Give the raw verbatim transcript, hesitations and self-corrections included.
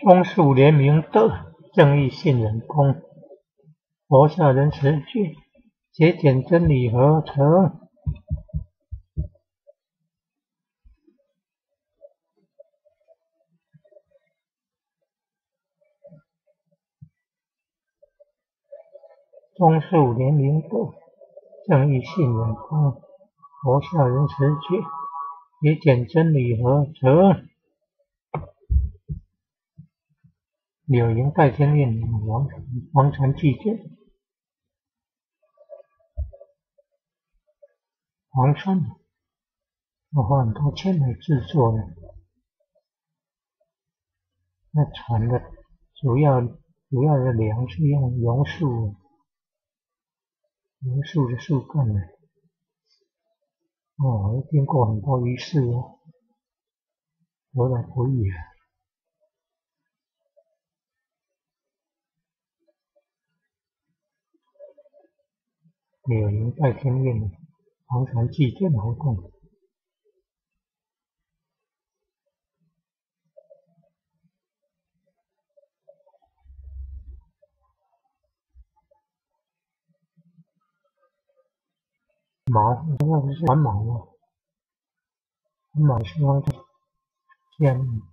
中树联名的正义信任宫，佛下人持句，节俭真理合成。中树联名的正义信任宫，佛下人持句，节俭真理合成。柳营代天令王王禅祭奠，王禅要花很多钱来制作的。那船的主要主要的梁是用榕树，榕树的树干呢。哦，经过很多仪式哦，得来不易啊。柳营代天令王禅祭奠活动。毛，主要是环毛啊，环毛是王禅这样。